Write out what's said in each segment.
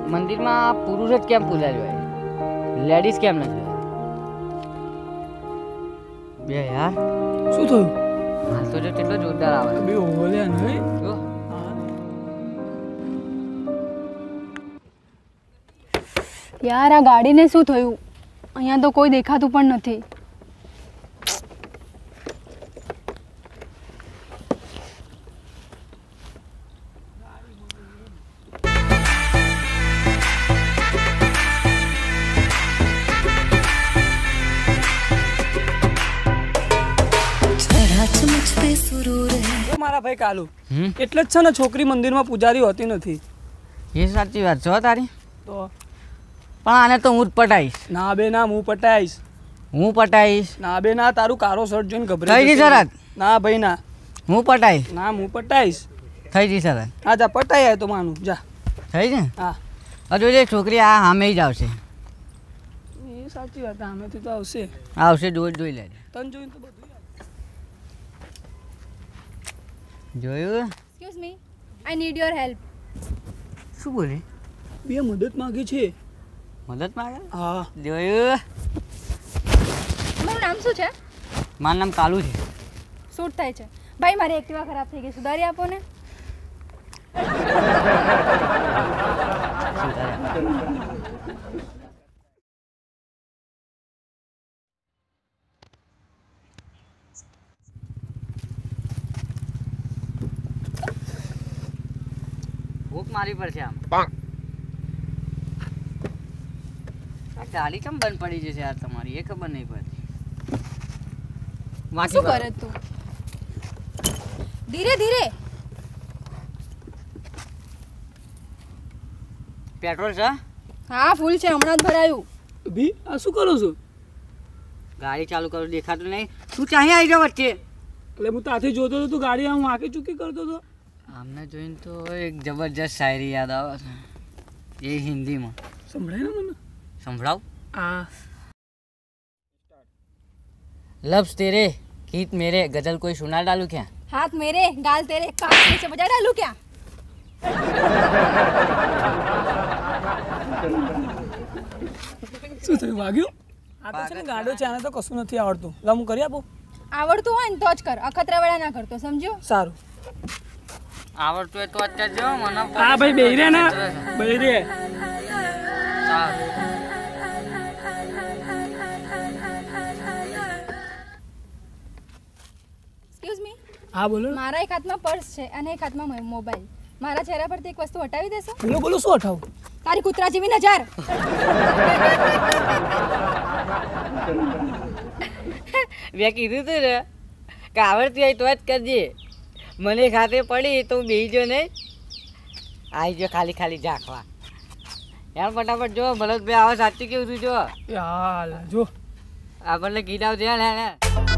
મંદિરમાં પુરુષ જ કેમ પૂજારી હોય, લેડીઝ કેમ નથી હોય? બે યાર શું થયું? હાલ તો જો કેટલો જોરદાર આવે બે ઓલ્યા નહીં. યાર આ ગાડીને શું થયું? અહીંયા તો કોઈ દેખાતું પણ નથી. મારા ભાઈ કાલુ એટલે જ છે ને છોકરી મંદિરમાં પૂજારી હોતી નથી. એ સાચી વાત છે તારી. તો પણ આને તો હું જ પટાઈશ. ના બે ના હું પટાઈશ. હું પટાઈશ. ના બે ના તારું કારો શર્ટ જોઈને થઈ ગભરાઈ ગઈ શરત. ના ભાઈ ના હું પટાઈશ. ના હું પટાઈશ. થઈ ગઈ શરત. હા જા પટાઈ આય તો માનું જા. થઈ છે. હા હજુ જે છોકરી આ સામે જ આવશે. એ સાચી વાત આમેથી તો આવશે. આવશે જોઈ લેજે. તને જોઈને તો બધું જોયું? Excuse me, I need your help. શું બોલે? બે મદદ માંગે છે. મદદ માંગે? હા જોયું? તમારું નામ શું છે? મારું નામ કાલુ છે. શૂટ થાય છે. ભાઈ મારી એક્ટિવા ખરાબ થઈ ગઈ, સુધારી આપો ને. ભૂખ મારી પર છે આમ. આ ગાડી કેમ બંધ પડી જશે યાર તમારી? એ ખબર નહીં પડતી. શું કરે તું? ધીરે ધીરે. પેટ્રોલ છે? હા ફૂલ છે, હમણાં જ ભરાયું. ભી આ શું કરો છો? ગાડી ચાલુ કરું દેખાતું નહીં. તું ચાહી આવી જાવ વચ્ચે. એટલે હું ત્યાંથી જોતો હતો તું ગાડી આમ વાંકી ચૂકી કરતો હતો. આમને જોઈને તો એક જબરજસ્ત શાયરી યાદ આવે છે. એ હિન્દીમાં સંભળાય ને મને. સંભળાવ. હા लफ्ज़ तेरे गीत मेरे गजल कोई सुना डालू क्या? हाथ मेरे गाल तेरे कान नीचे बजा डालू क्या? શું થયું? વાગ્યું? આ તો છે ને ગાડો છે, આને તો કશું નથી આવડતું. લા હું કરી આપું? આવડતું હોય ને તો જ કર, અખતરા વેળા ના કરતો, સમજ્યો? સારું. આવડતું હોય તો અત્યારે જો મને. હા ભાઈ બેહી રે ને, બેહી રે. Excuse me. હા બોલો. મારા એક હાથમાં પર્સ છે અને એક હાથમાં મોબાઈલ. મારા ચહેરા પરથી એક વસ્તુ હટાવી દેશો? બોલો બોલો શું હટાવું? તારી કૂતરા જેવી નજર. મેં કીધું તું ને કે આવડતી હોય તો જ કરજે. મને ખાતે પડી તો હું બેસી જો નહીં. આવી જો ખાલી ખાલી ઝાંખવા યાર. ફટાફટ જો ભરતભાઈ આવો. સાચું કેવું તું જો. યાર જો આપણને કીધા છે ને.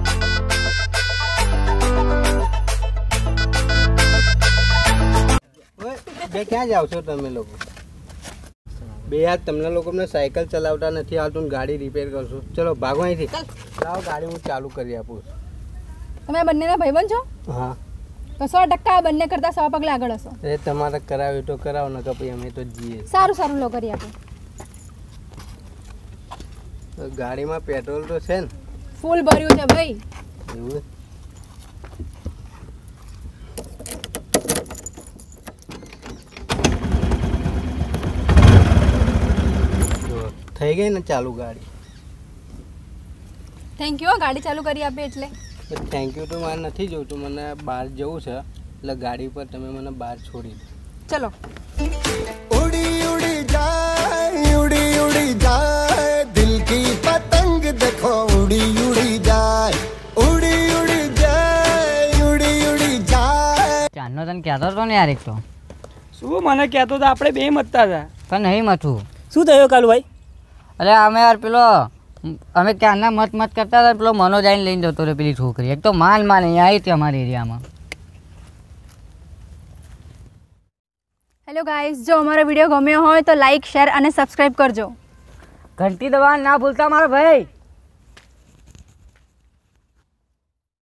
બે ક્યાં જાવ છો તમે લોકો? બે યાર તમને લોકોને સાયકલ ચલાવતા નથી આવતું ને ગાડી રિપેર કરશો. ચલો ભાગો અહીંથી. લાવો ગાડી હું ચાલુ કરી આપું. તમે બંનેના ભાઈબંધ છો? હા તો 100% આ બંને કરતા 100 પગલા આગળ હશો. એ તમારે કરાવ્યું તો કરાવો ને કે પછી અમે તો જઈએ. સારું સારું લો કરી આપો. ગાડીમાં પેટ્રોલ તો છે ને? ફૂલ ભર્યું છે ભાઈ. એવું થઈ ગઈ ને ચાલુ ગાડી. Thank you. ગાડી ચાલુ કરી આપે એટલે. થેન્ક યુ તો મારે નથી જોતું. મને બહાર જવું છે એટલે ગાડી પર તમે મને બહાર છોડી દો. ચલો. उड़ी उड़ी जाए दिल की पतंग देखो उड़ी उड़ी जाए ચાંદનો તને કહેતો હતો ને યાર. એક તો શું મને કહેતો તો આપણે બે મતતા હતા. પણ નહીં મથું. શું થયું કાલુભાઈ? અરે અમે યાર પેલો અમે ક્યારના મત કરતા હતા. પેલો મનોજ આવીને લઈને જતો રહ્યો પેલી છોકરી. એક તો માન અહીંયા આવી હતી અમારી એરિયામાં. હેલો ગાઈઝ, જો અમારો વિડીયો ગમ્યો હોય તો લાઈક, શેર અને સબસ્ક્રાઈબ કરજો. ઘંટી દબાવવાનું ના ભૂલતા મારા ભાઈ.